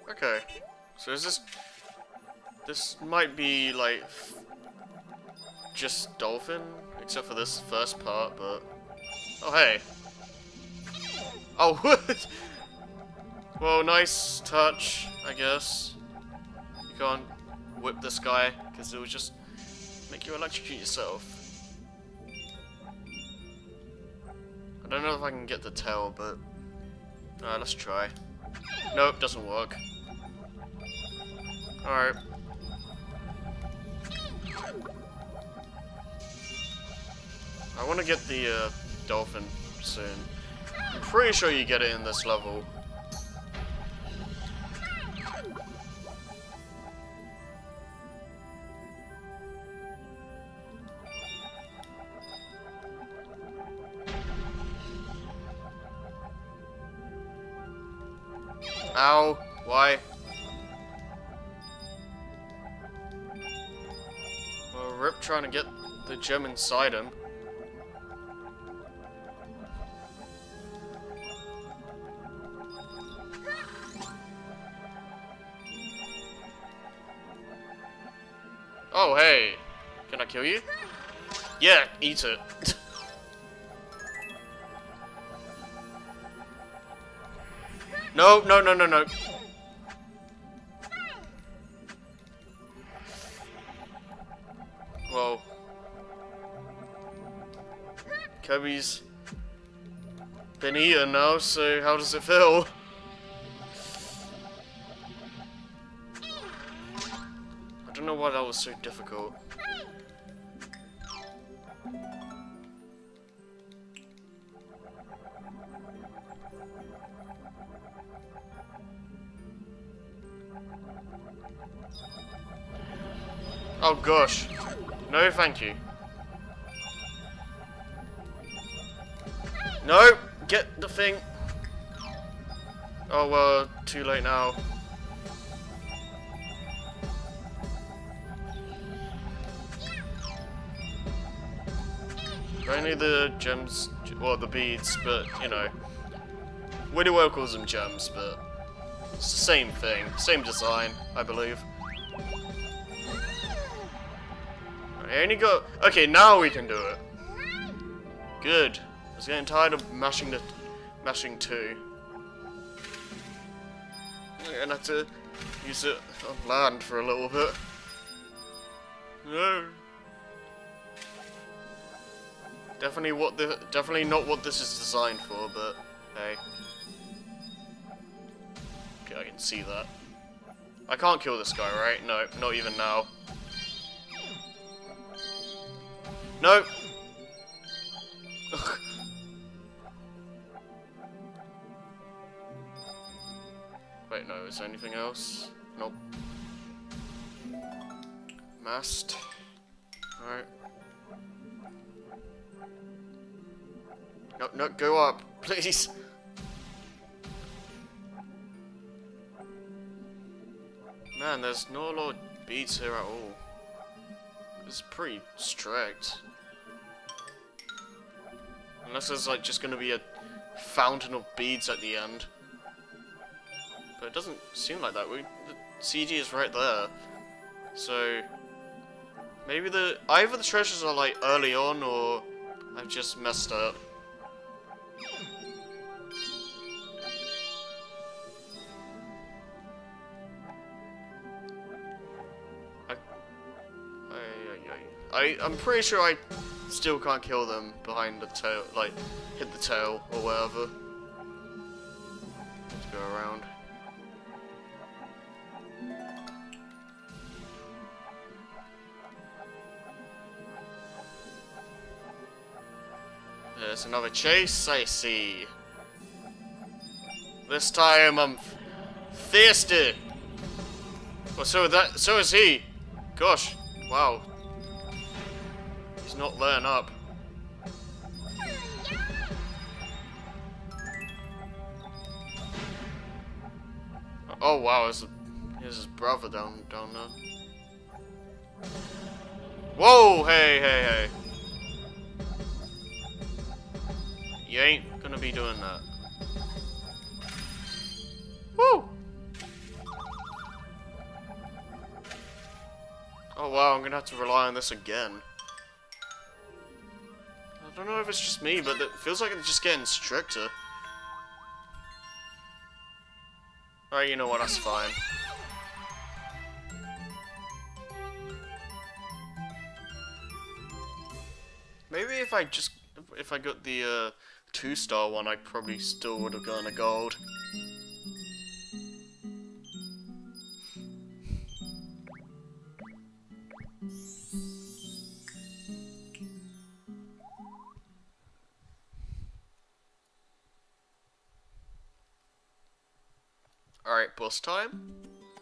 Okay. So is this... This might be, like... just dolphin? Except for this first part, but... Oh, hey. Oh, what? Well, nice touch, I guess. You can't whip this guy, because it will just make you electrocute yourself. I don't know if I can get the tail, but... Alright, let's try. Nope, doesn't work. Alright. I want to get the dolphin soon. I'm pretty sure you get it in this level. Ow! Why? Well, Rip trying to get the gem inside him. Oh, hey! Can I kill you? Yeah, eat it. No, no, no, no, no. Well, Kirby's been eaten now, so how does it feel? I don't know why that was so difficult. Oh gosh. No, thank you. No! Get the thing! Oh well, too late now. Only the gems, well the beads, but you know. Willy Well calls them gems, but it's the same thing. Same design, I believe. I only got... Okay, now we can do it. Good. I was getting tired of mashing 2. I'm gonna have to use it on land for a little bit. No. Definitely not what this is designed for, but hey. Okay, I can see that. I can't kill this guy, right? No, not even now. No! Ugh. Wait, no, is there anything else? Nope. Mast. Alright. No, no, go up, please! Man, there's not a lot of beads here at all. It's pretty strict. Unless there's like just gonna be a fountain of beads at the end. But it doesn't seem like that. The CG is right there. So maybe either the treasures are like early on or I've just messed up. I'm pretty sure I still can't kill them behind the tail, like, hit the tail or whatever. Let's go around. There's another chase, I see. This time I'm thirsty. Well, so is he. Gosh, wow. He's not letting up. Oh wow, there's his brother down there. Whoa, hey. You ain't gonna be doing that. Woo! wow, I'm gonna have to rely on this again. I don't know if it's just me, but it feels like it's just getting stricter. Alright, you know what, that's fine. Maybe if I got the 2-star one, I probably still would have gotten a gold. Alright, boss time.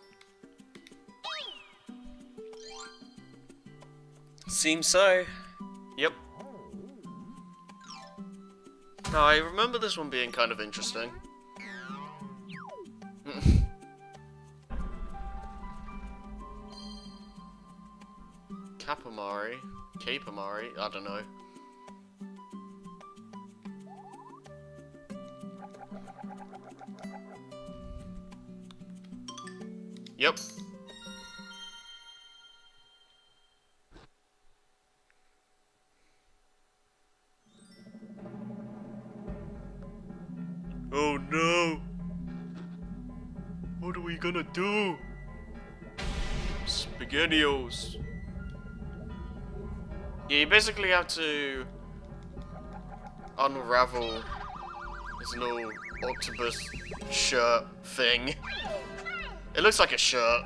Seems so. Yep. Now, I remember this one being kind of interesting. Capamari? Capamari? I don't know. Yep. Oh no! What are we gonna do? SpaghettiOs. Yeah, you basically have to unravel this little octopus shirt thing. It looks like a shirt.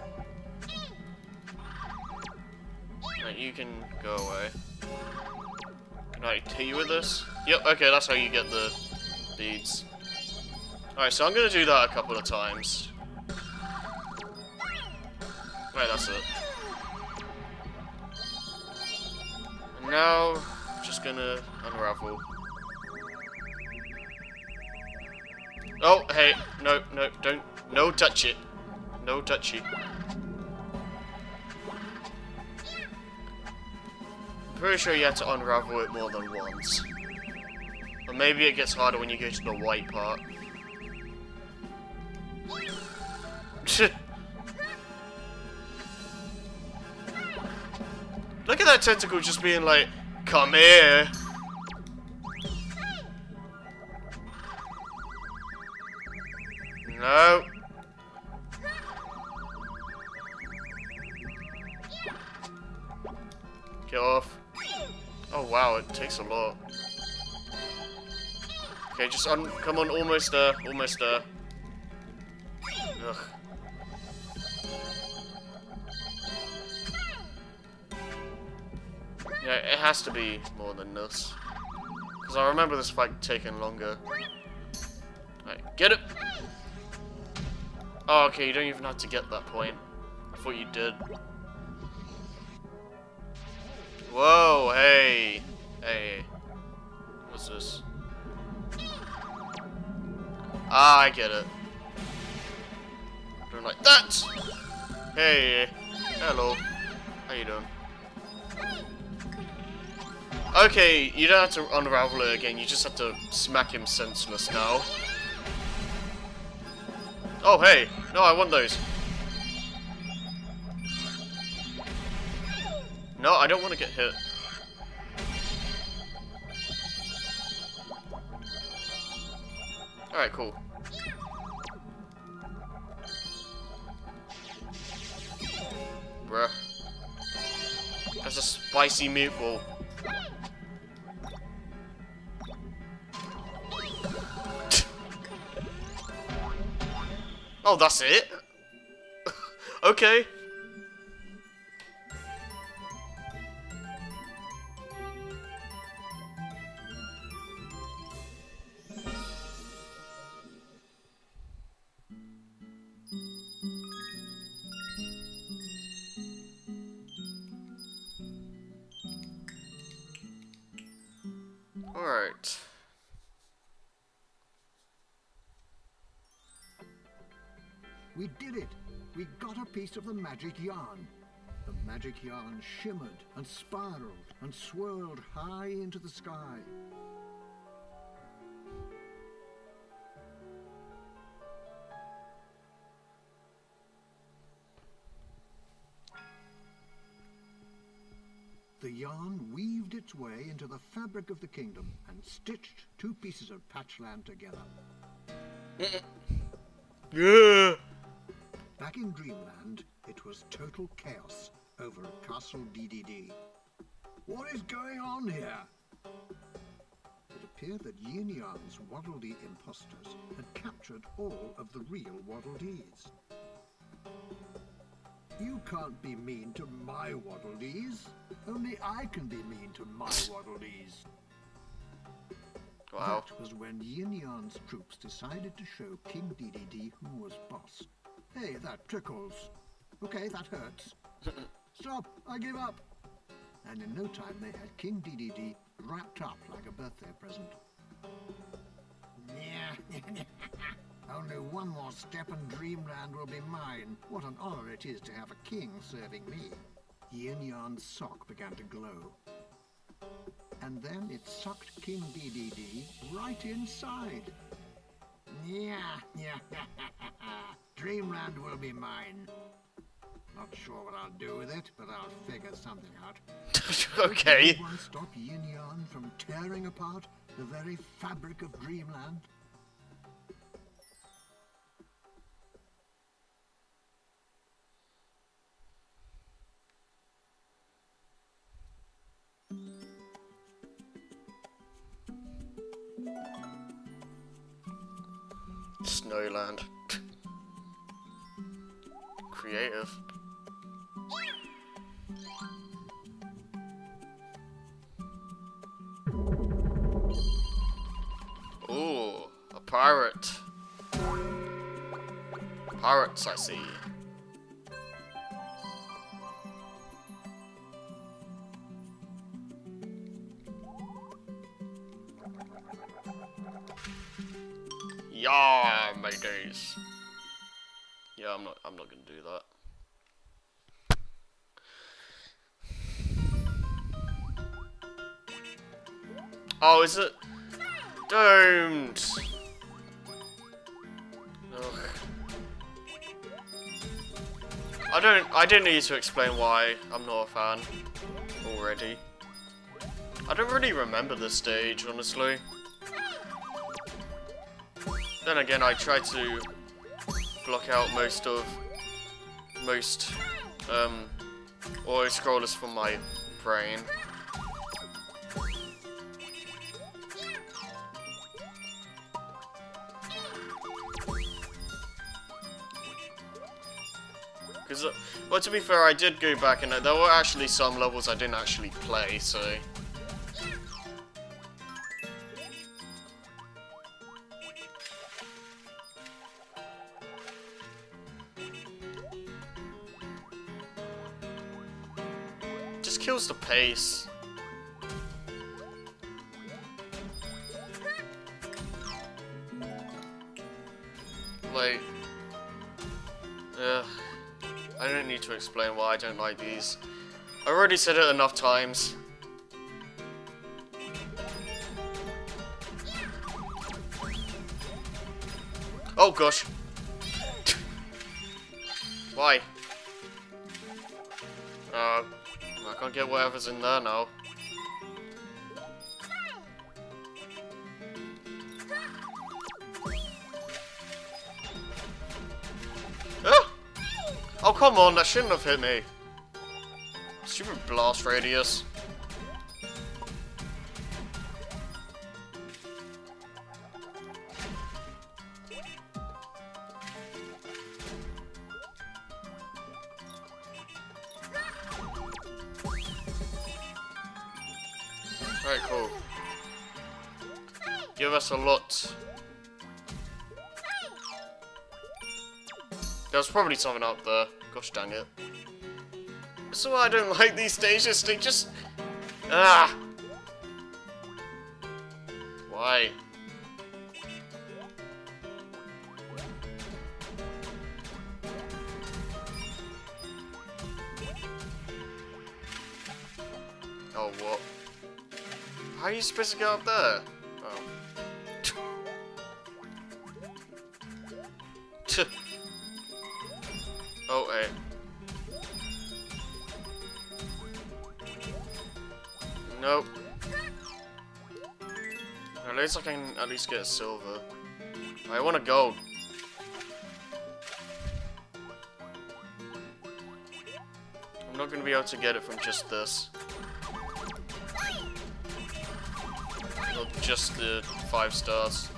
Right, you can go away. Can I hit you with this? Yep, okay, that's how you get the beads. Alright, so I'm gonna do that a couple of times. Right, that's it. And now, just gonna unravel. Oh, hey, no, don't, no touch it. No touchy. I'm pretty sure you have to unravel it more than once. Or maybe it gets harder when you go to the white part. Look at that tentacle just being like, come here. No. Get off. Oh wow, it takes a lot. Okay, just come on, almost there, almost there. Ugh. Yeah, it has to be more than this. Because I remember this fight taking longer. Alright, get it! Oh, okay, you don't even have to get that point. I thought you did. Whoa, hey! Hey. What's this? Ah, I get it. Don't like that! Hey! Hello. How you doing? Okay, you don't have to unravel it again, you just have to smack him senseless now. Oh, hey! No, I want those. No, I don't want to get hit. Alright, cool. Bruh. That's a spicy meatball. Oh, that's it? Okay. Alright. We did it! We got a piece of the magic yarn. The magic yarn shimmered and spiraled and swirled high into the sky. The yarn weaved its way into the fabric of the kingdom and stitched two pieces of patchland together. Yeah. Back in Dreamland, it was total chaos over at Castle Dedede. What is going on here? It appeared that Yin Yan's Waddle Dee imposters had captured all of the real Waddle Dees. You can't be mean to my Waddle Dees. Only I can be mean to my Waddle Dees. Wow. That was when Yin Yan's troops decided to show King Dedede who was boss. Hey, that tickles. Okay, that hurts. Stop, I give up. And in no time they had King Dedede wrapped up like a birthday present. Only one more step and Dreamland will be mine. What an honor it is to have a king serving me. Yin Yan's sock began to glow. And then it sucked King Dedede right inside. Dreamland will be mine. Not sure what I'll do with it, but I'll figure something out. Okay. Will anyone stop Yin Yan from tearing apart the very fabric of Dreamland? Snowland. Creative. Ooh, a pirate. Pirates, I see. Yeah, my days. Yeah, I'm not gonna do that. Oh, is it? Don't. Ugh. I don't need to explain why I'm not a fan already. I don't really remember this stage, honestly. Then again, I try to block out most auto-scrollers from my brain. Because, well, to be fair, I did go back and there were actually some levels I didn't actually play, so... Just kills the pace. Like... I don't need to explain why I don't like these. I already said it enough times. Oh gosh. Why? I can't get whatever's in there now. Oh, come on, that shouldn't have hit me. Stupid blast radius. Alright, cool. Give us a lot. There's probably something up there. Gosh dang it. This is why I don't like these stages. They just... Ah! Why? Oh, what? How are you supposed to get up there? Oh. Oh, hey. Nope. At least I can at least get a silver. I want a gold. I'm not going to be able to get it from just this. Or just the 5 stars.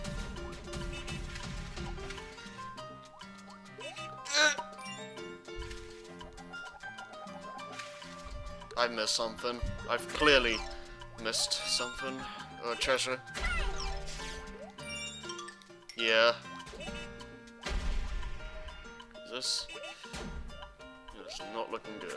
I missed something. I've clearly missed something. Or treasure. Yeah. Is this? It's not looking good.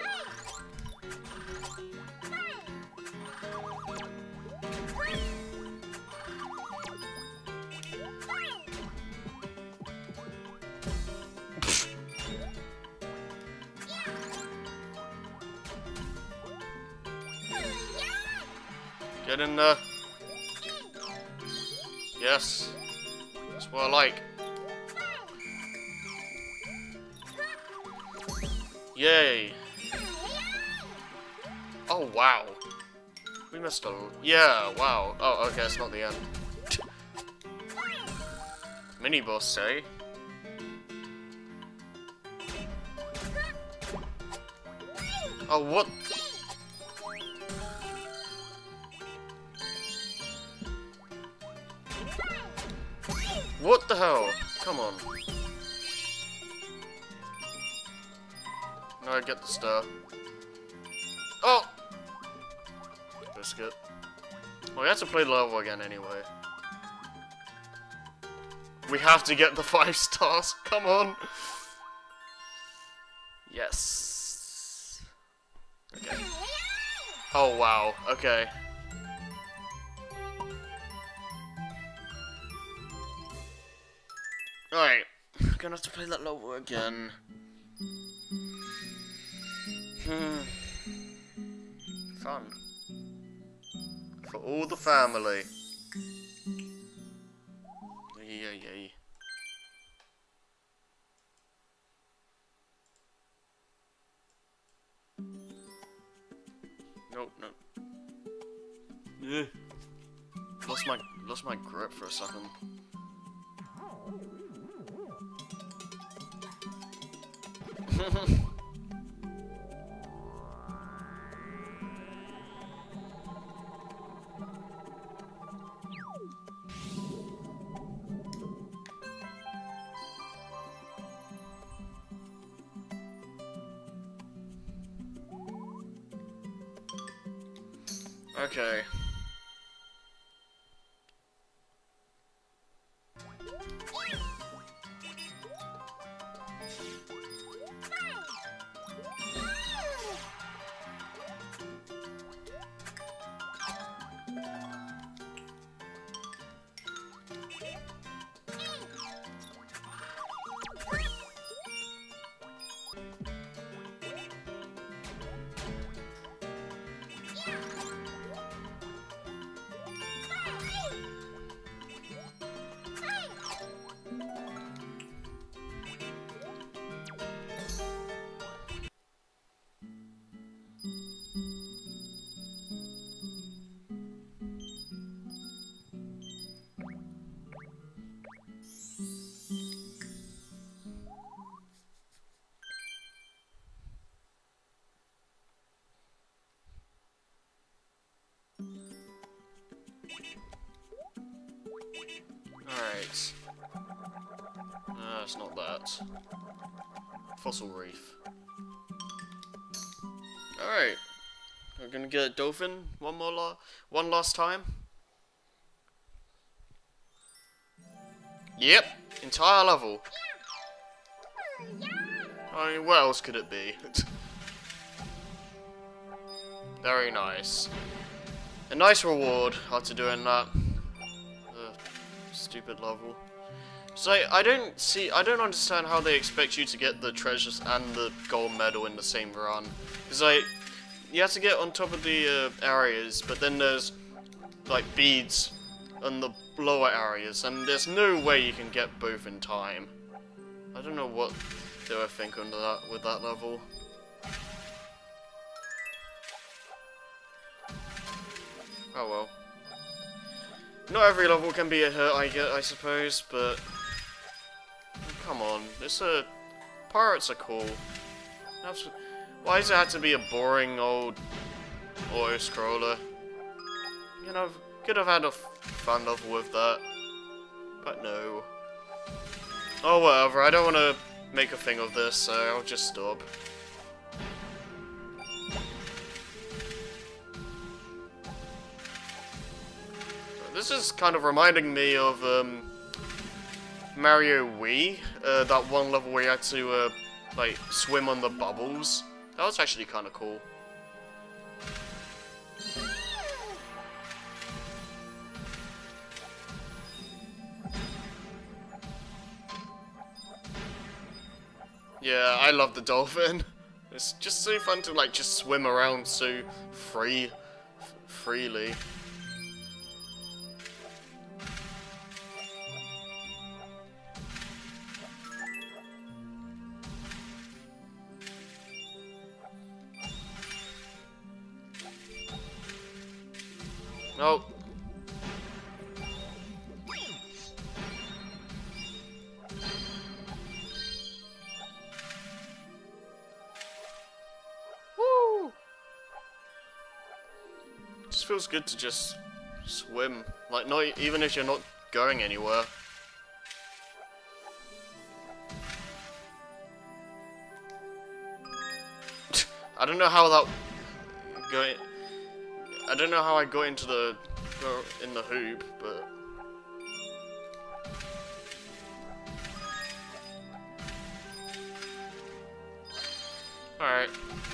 Get in there. Yes. That's what I like. Yay. Oh, wow. We missed a... Yeah, wow. Oh, okay, it's not the end. Mini-boss, eh? Oh, what? What the hell? Come on. No, I get the star. Oh! Biscuit. Well, we have to play the level again anyway. We have to get the 5 stars. Come on. Yes. Okay. Oh, wow. Okay. Alright. Gonna have to play that level again. Fun. For all the family. Yay. Nope, no. Yeah. Lost my grip for a second. Okay. Alright. It's not that. Fossil Reef. Alright. We're gonna get a dolphin one last time. Yep, entire level. I mean, what else could it be? Very nice. A nice reward after doing that. Stupid level. So I don't understand how they expect you to get the treasures and the gold medal in the same run. Because you have to get on top of the areas, but then there's like beads on the lower areas, and there's no way you can get both in time. I don't know what they were thinking with that level. Oh well. Not every level can be a hit, I suppose, but come on, pirates are cool. Why does it have to be a boring old auto-scroller? You know, could have had a fun level with that, but no. Oh, whatever, I don't want to make a thing of this, so I'll just stop. This is kind of reminding me of Mario Wii, that one level where you had to like swim on the bubbles. That was actually kind of cool. Yeah, I love the dolphin. It's just so fun to like just swim around so freely. Oh. Woo! Just feels good to just swim. Like, not even if you're not going anywhere. I don't know how that going. I don't know how I got into the hoop, but all right.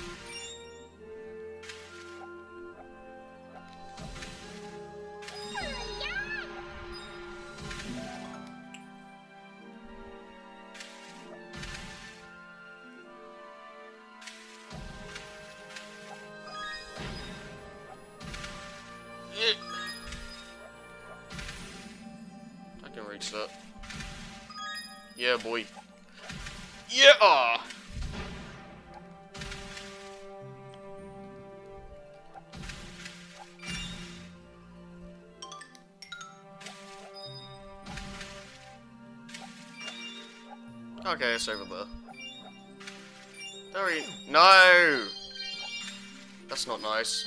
I can reach that. Yeah, boy. Yeah! Okay, it's over there. No! That's not nice.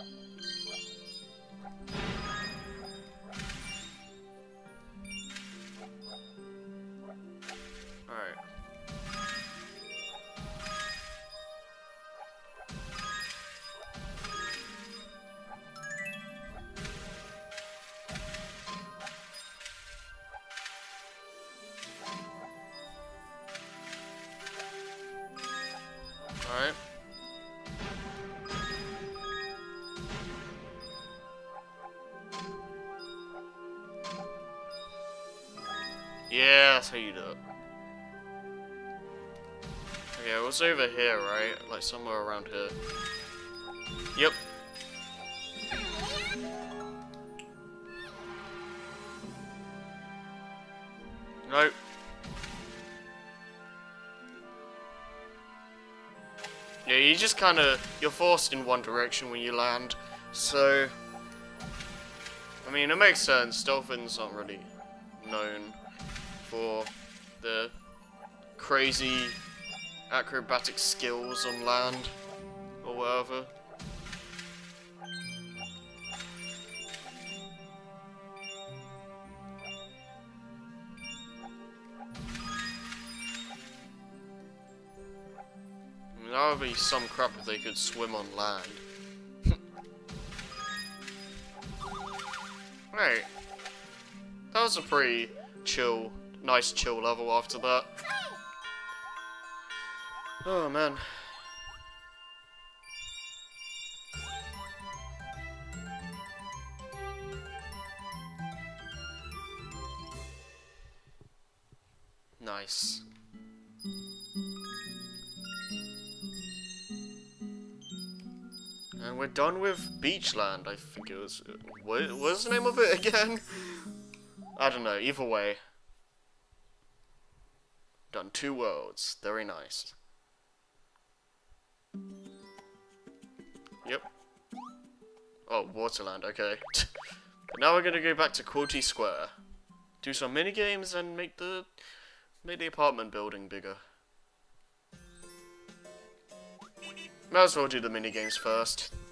Alright. Alright. Yeah, that's how you do it. Okay, it was over here, right? Like somewhere around here. Yep. Nope. Yeah, you just you're forced in one direction when you land, so, I mean, it makes sense. Dolphins aren't really known for the crazy acrobatic skills on land, or whatever. I mean, that would be some crap if they could swim on land. Right. That was a pretty nice chill level after that. Oh man. Nice. And we're done with Beachland, I think it was. What was the name of it again? I don't know, either way. Done 2 worlds, very nice. Yep. Oh, Oh, Waterland, okay. But now we're gonna go back to Quilty Square. Do some mini games and make the apartment building bigger. Might as well do the mini games first.